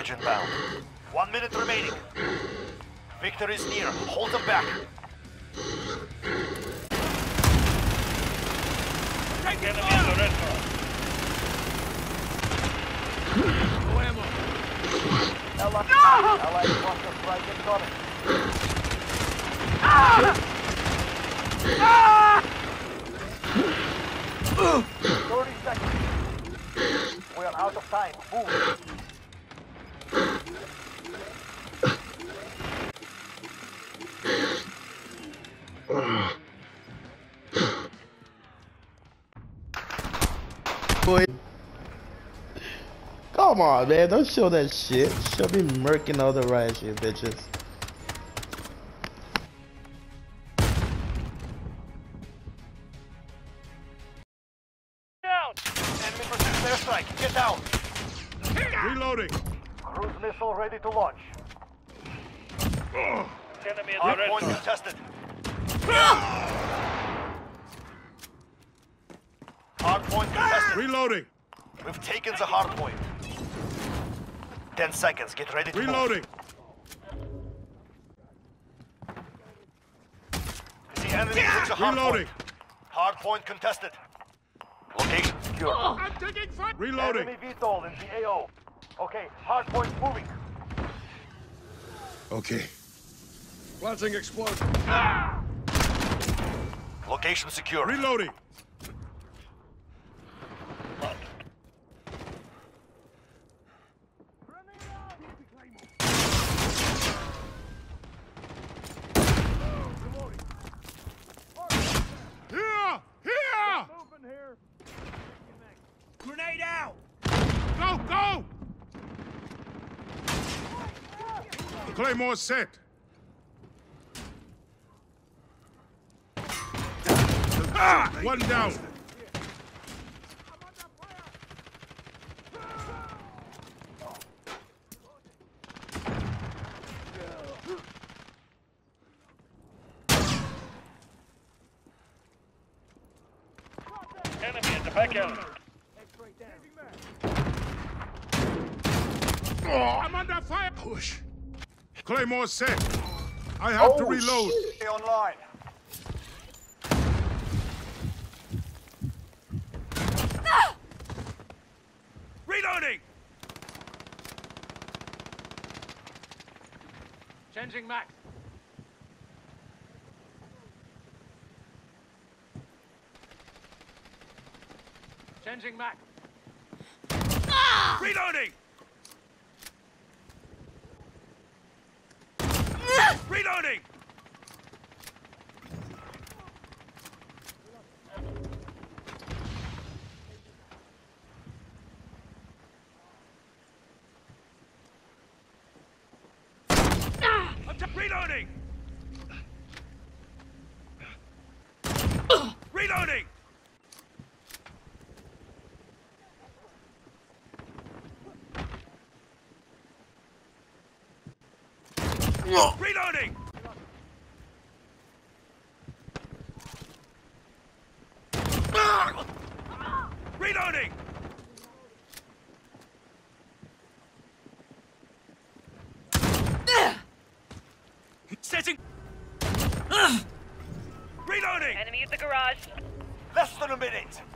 package inbound. 1 minute remaining. Victor is near. Hold them back. Enemy in the restaurant. No ammo. Allied cluster strike incoming. 30 seconds. We are out of time. Move. Come on, man. Don't show that shit. Show me murking all the riot shit, bitches. Down! Enemy precision airstrike. Get down. Reloading. Cruise missile ready to launch. Enemy in the Hard point restaurant. contested. Hard point contested. Reloading. We've taken the hard point. 10 seconds. Get ready to Reloading. move. The enemy took the hard Reloading. point. Hard point contested. Location secure. I'm taking fire. Reloading. Enemy VTOL in the AO. Okay, hard point moving. Okay. Launching explosion. Location secure. Reloading. Here! Here! Grenade out! Go! Go! Claymore set. One down. Enemy at the back alley. I'm under fire. Push. Claymore set. I have to reload. Stay online. Reloading. Changing max. Changing max. Reloading. Reloading. Reloading. Reloading. Reloading. Reloading. Setting. Reloading. Enemy at the garage. Less than a minute.